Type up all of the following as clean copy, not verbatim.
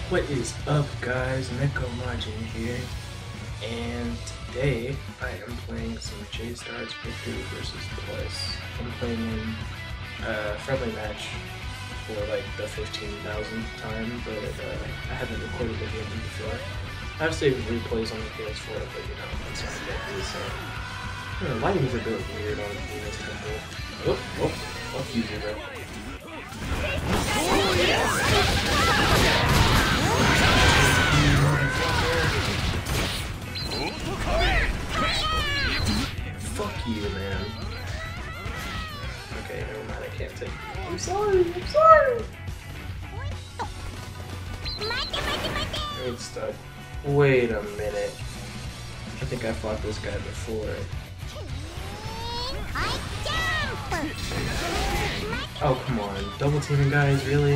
What is up, guys? Neko Majin here, and today I am playing some J-Stars Victory vs. Plus. I'm playing in a friendly match for like the 15,000th time, but I haven't recorded the game before. I have saved replays on the PS4, but you know, it's not good, so... The lighting's a bit weird on this temple. Oh, fuck you, Zero. Fuck you, man. Okay, never mind, I can't take it. I'm sorry. It's stuck. Wait a minute. I think I fought this guy before. Oh, come on. Double teaming guys, really?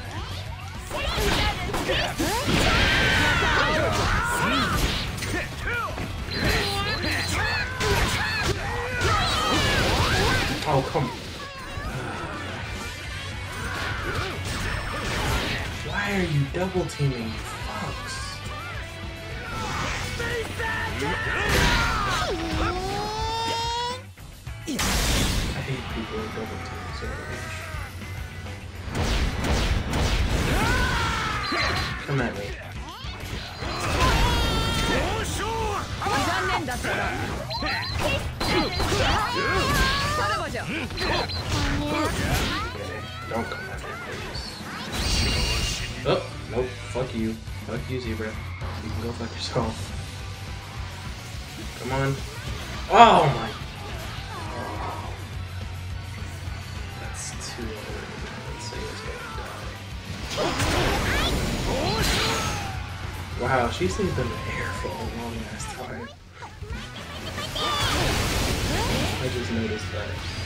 Oh, come on. Why are you double teaming, you fucks? I hate people who double team so much. Come at me. Okay, don't come at me, please. Oh, nope. Fuck you. Fuck you, Zebra. You can go fuck yourself. Come on. Oh my. Oh. That's too hard. Let's say it's gonna die. Wow, she stayed in the air for a long ass time. I just noticed that.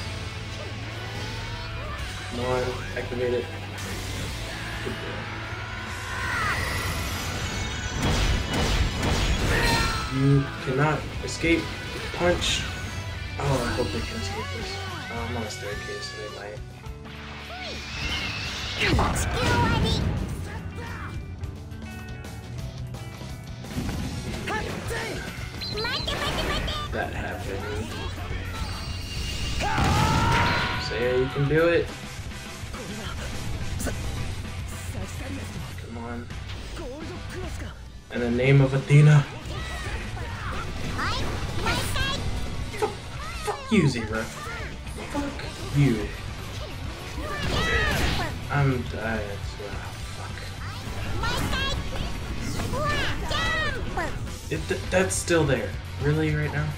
Come on, activate it. Good boy. You cannot escape punch. Oh, I hope they can escape this. Oh, I'm on a staircase, so they might. That happened. Say you can do it. Come on. In the name of Athena. Fuck you, Zebra. Fuck you. I'm dying. That's still there. Really, right now?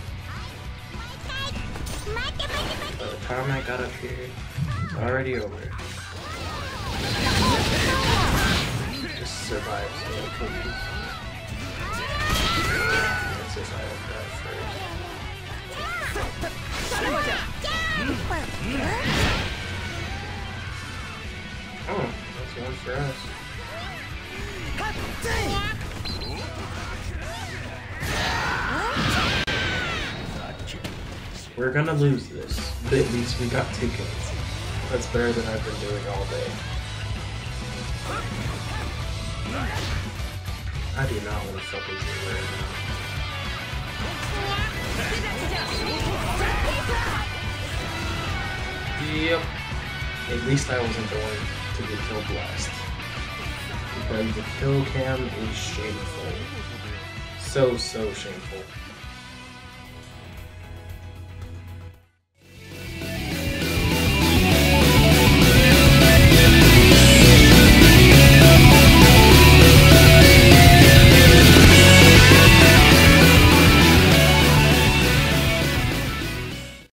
By the time I got up here, it's already over. Just survive, so I can survive that first. Oh, that's one for us. We're gonna lose this, but at least we got 2 kills. That's better than I've been doing all day. I do not want to fuck with you right now. Yep. At least I wasn't going to the kill blast. Because the kill cam is shameful. So shameful.